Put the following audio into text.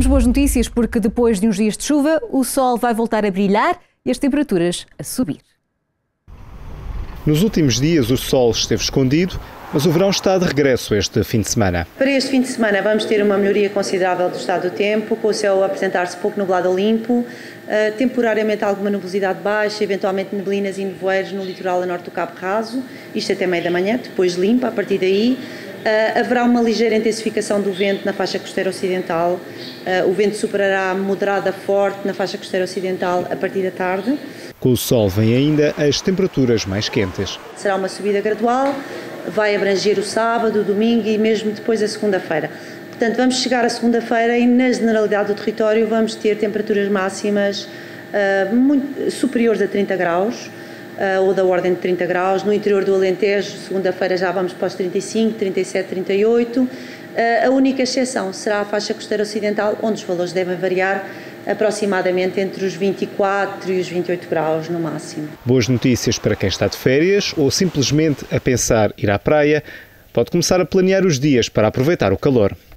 Temos boas notícias porque depois de uns dias de chuva, o sol vai voltar a brilhar e as temperaturas a subir. Nos últimos dias o sol esteve escondido, mas o verão está de regresso este fim de semana. Para este fim de semana vamos ter uma melhoria considerável do estado do tempo, com o céu a apresentar-se pouco nublado ou limpo, temporariamente alguma nubosidade baixa, eventualmente neblinas e nevoeiros no litoral a norte do Cabo Raso, isto até meio da manhã, depois limpa a partir daí. Haverá uma ligeira intensificação do vento na faixa costeira ocidental, o vento superará moderado a forte na faixa costeira ocidental a partir da tarde. Com o sol vêm ainda as temperaturas mais quentes. Será uma subida gradual, vai abranger o sábado, o domingo e mesmo depois a segunda-feira. Portanto, vamos chegar à segunda-feira e na generalidade do território vamos ter temperaturas máximas muito superiores a 30 graus, ou da ordem de 30 graus. No interior do Alentejo, segunda-feira já vamos para os 35, 37, 38. A única exceção será a faixa costeira ocidental, onde os valores devem variar aproximadamente entre os 24 e os 28 graus no máximo. Boas notícias para quem está de férias ou simplesmente a pensar ir à praia. Pode começar a planear os dias para aproveitar o calor.